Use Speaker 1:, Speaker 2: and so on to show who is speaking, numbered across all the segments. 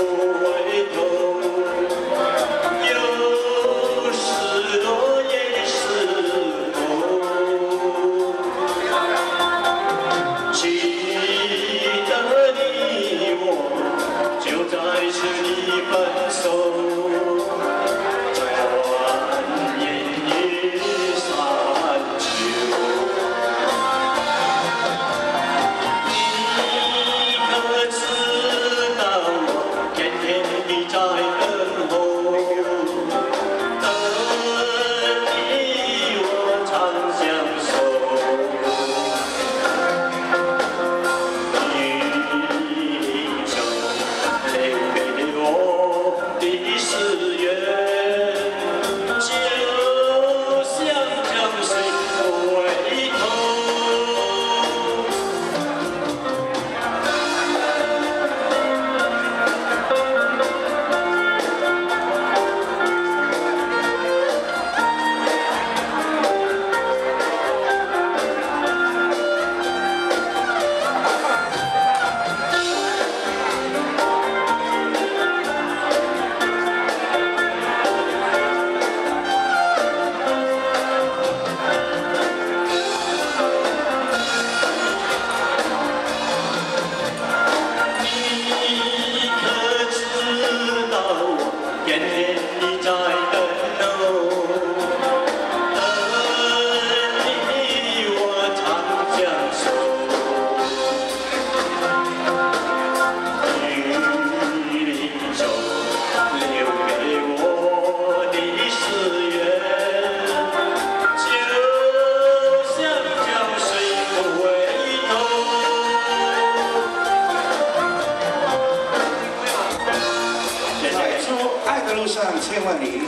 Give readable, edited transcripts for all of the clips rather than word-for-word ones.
Speaker 1: 千万里。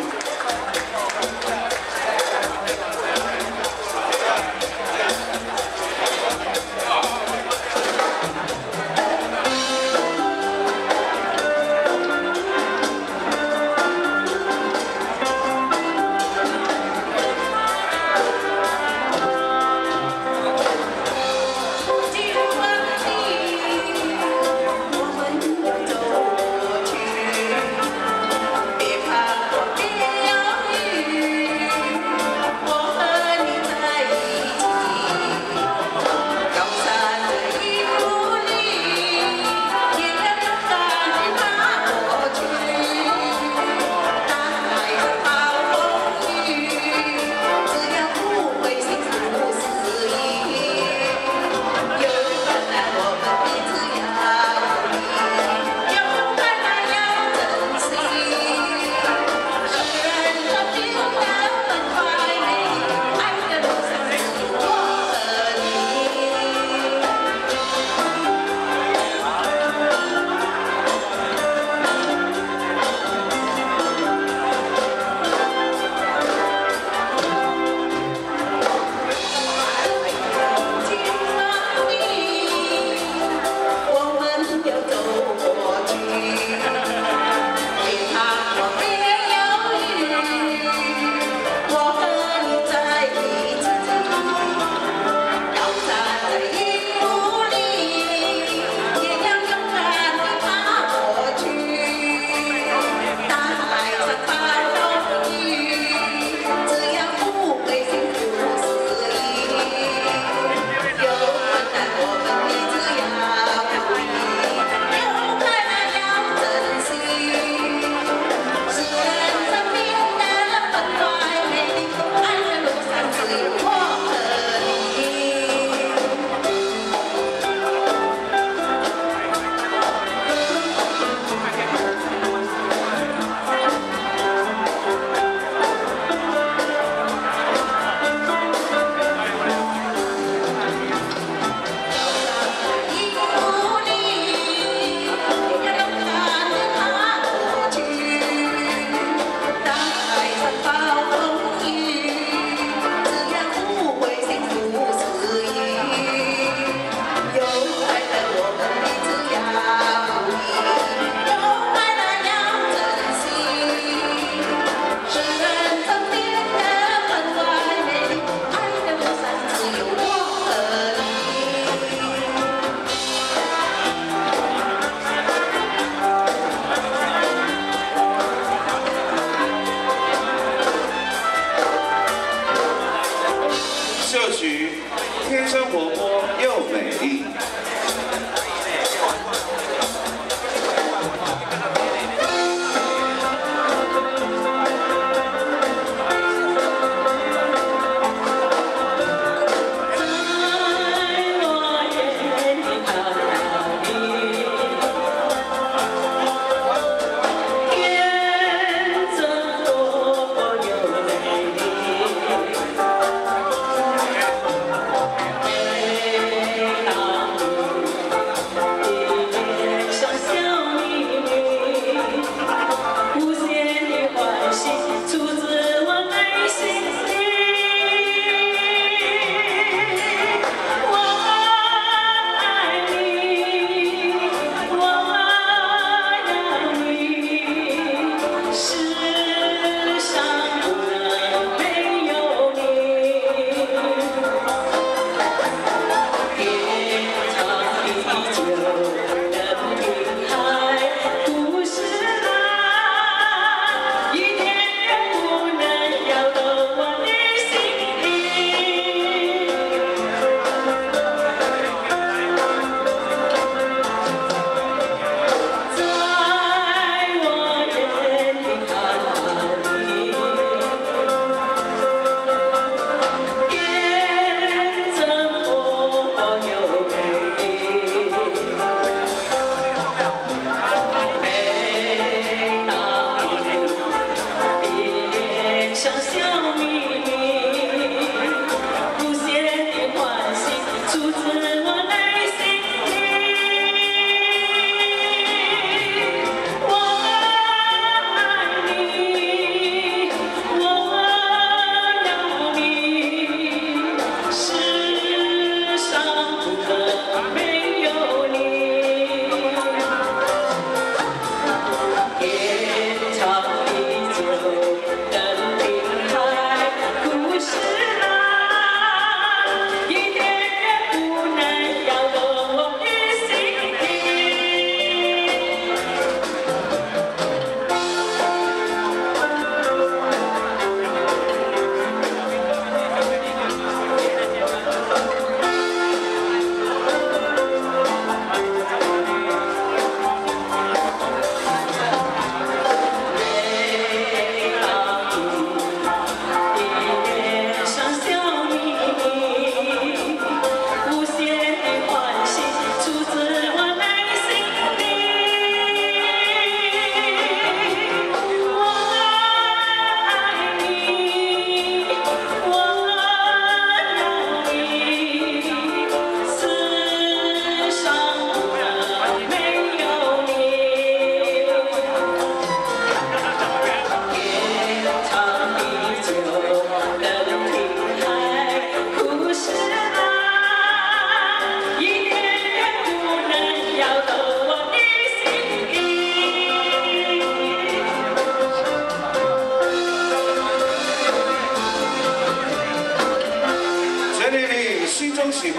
Speaker 2: 别怕，别犹豫。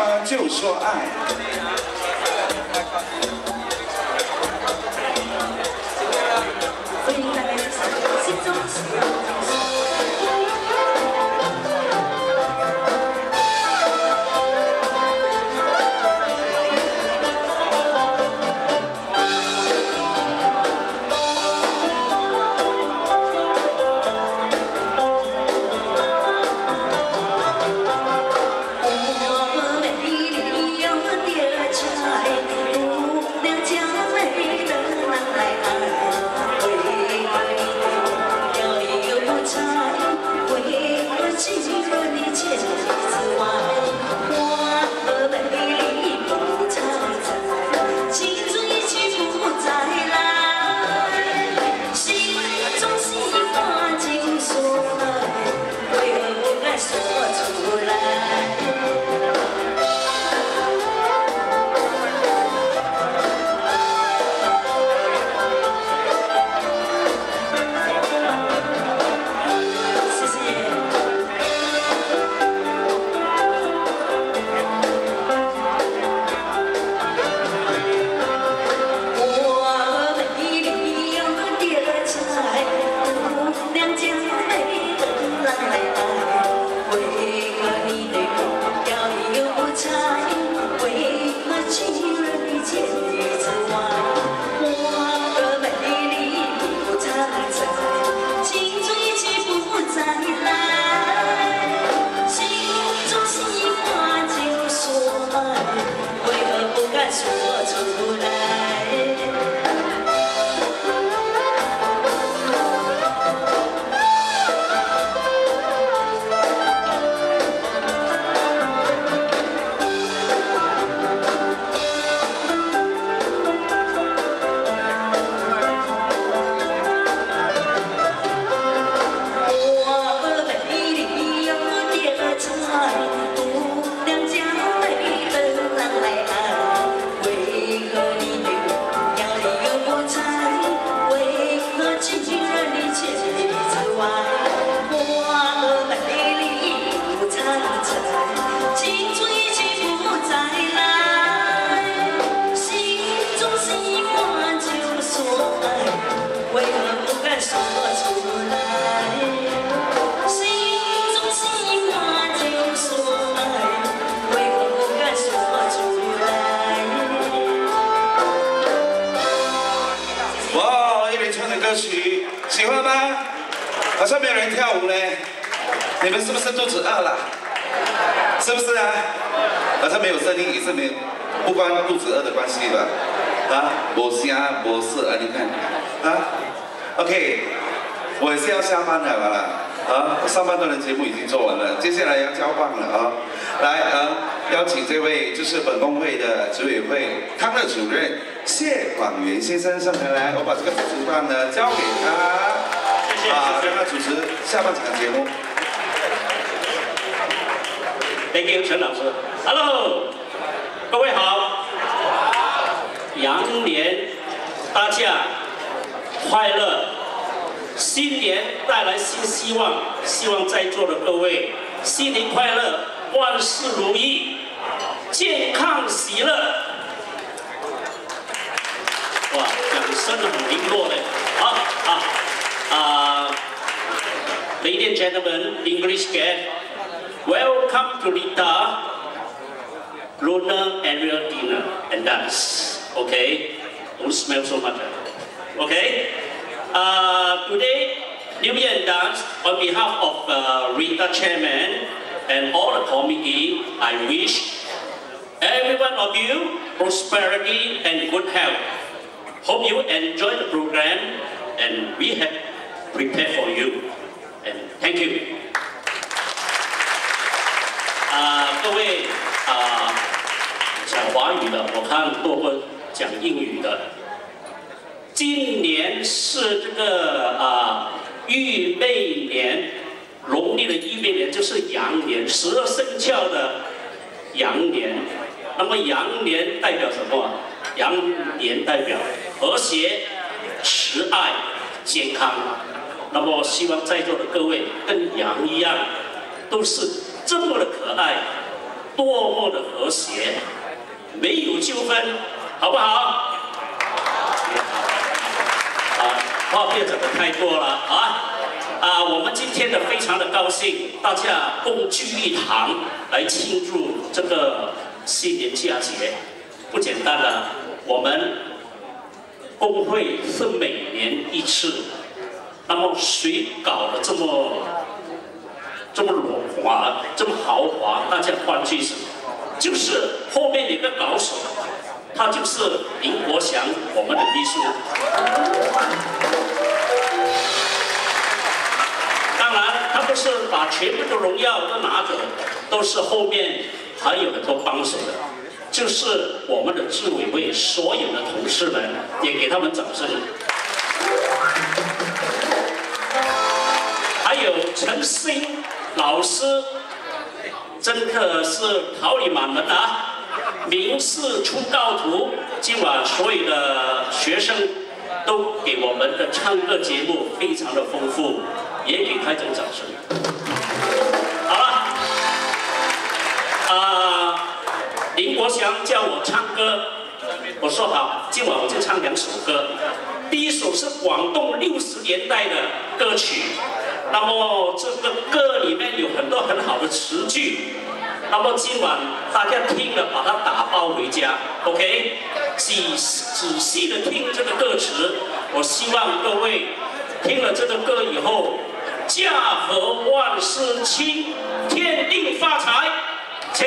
Speaker 1: 欢就说爱。歌曲喜欢吗？好像没有人跳舞呢，你们是不是肚子饿了？是不是啊？好像没有声音，也是没有，不关肚子饿的关系吧？啊，没声没事啊，你看啊 ，OK， 我也是要下班了啦。啊，上半段的节目已经做完了，接下来要交棒了啊！来邀请这位就是本工会的执委会康乐主任谢广元先生上台来，我把这个主持棒呢交给他，谢谢让他主持下半场的节目。
Speaker 2: Thank you， 陈老师。Hello， 各位好，羊年大家快乐。 新年带来新希望，希望在座的各位新年快乐，万事如意，健康喜乐。哇，掌声很灵落的。好，Ladies and gentlemen, English guests, welcome to Rita Lunar Annual Dinner and Dance. Okay, don't smell so much. Okay. Today, New Year and Dance, on behalf of Rita Chairman and all the committee, I wish every one of you prosperity and good health. Hope you enjoy the program, and we have prepared for you. And thank you. 各位讲华语的，我看多过讲英语的。 今年是这个预备年，农历的预备年就是羊年，12生肖的羊年。那么羊年代表什么？羊年代表和谐、慈爱、健康。那么希望在座的各位跟羊一样，都是这么的可爱， 多么的和谐，没有纠纷，好不好？话不要讲的太多了我们今天的非常的高兴，大家共聚一堂来庆祝这个新年佳节，不简单了。我们工会是每年一次，那么谁搞得这么裸华、这么豪华？大家关注什么？就是后面有个搞手，他就是林国祥，我们的秘书。当然，他不是把全部的荣耀都拿走，都是后面还有很多帮手的，就是我们的执委会所有的同事们，也给他们掌声。还有陈星老师，真的是桃李满门名士出道图。今晚所有的学生都给我们的唱歌节目非常的丰富，也给他一种掌声。好了，林国祥叫我唱歌，我说好，今晚我就唱2首歌。第一首是广东60年代的歌曲，那么这个歌里面有很多很好的词句，那么今晚大家听了把它打包回家 ，OK？ 仔细的听这个歌词，我希望各位听了这个歌以后，家和万事兴，天定发财，请。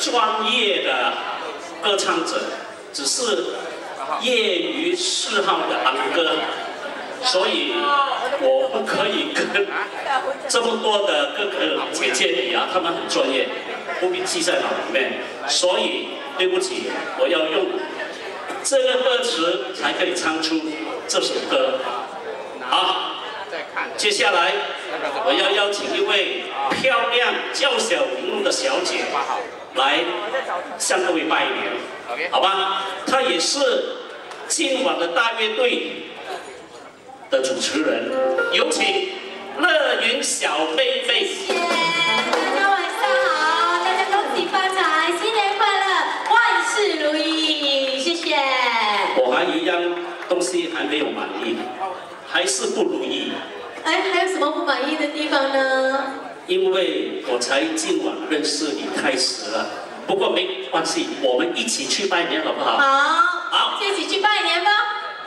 Speaker 2: 专业的歌唱者，只是业余嗜好的昂歌，所以我不可以跟这么多的哥哥姐姐比啊，他们很专业，不必记在脑里面。所以对不起，我要用这个歌词才可以唱出这首歌。好，接下来我要邀请一位漂亮、娇小玲珑的小姐来向各位拜年，好吧？她也是今晚的大乐队的主持人，有请乐云小贝贝。
Speaker 3: 谢谢大家晚上好，大家恭喜发财，新年快乐，万事如意，谢谢。
Speaker 2: 我还有一样东西还没有满意，还是不如意。
Speaker 3: 哎，还有什么不满意的地方呢？
Speaker 2: 因为我才今晚认识你开始了，不过没关系，我们一起去拜年好不好？
Speaker 3: 好，就一起去拜年吧。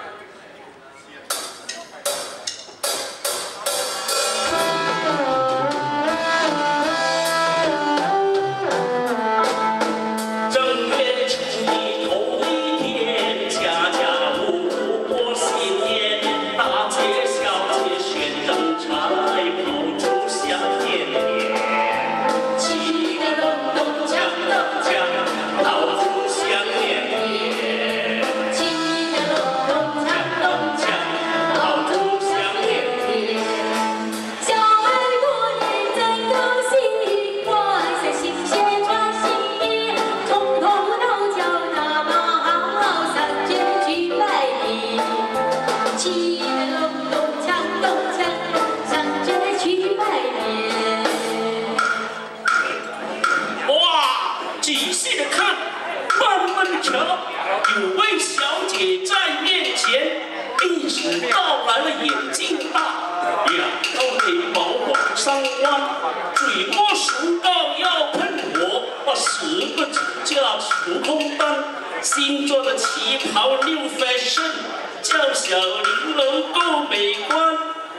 Speaker 2: 有位小姐在面前，一直到来了眼睛大，两道眉毛往上弯，嘴摸熟膏要喷火，把10个指甲除空单，新做的旗袍 new fashion， 娇小玲珑够美观。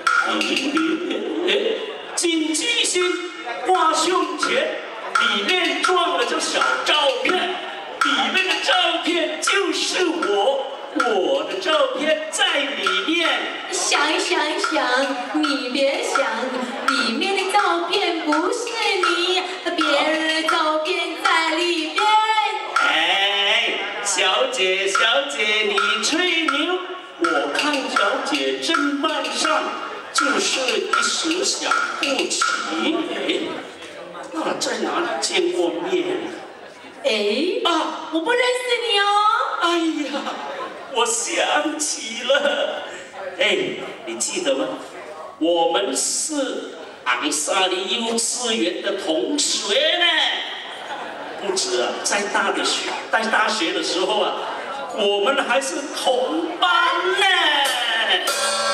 Speaker 2: 金鸡心挂胸前，里面装了张小照片。里面的照片就是我的照片在里面。
Speaker 3: 想一想，你别想，里面的照片不是你，别人的照片在里边。
Speaker 2: 哎，小姐，你吹牛，我看小姐真慢上，就是一时想不起。那在哪里见过面？
Speaker 3: 我不认识你哦。
Speaker 2: 哎呀，我想起了。你记得吗？我们是昂沙里幼稚园的同学呢。不止啊，在大学的时候啊，我们还是同班呢。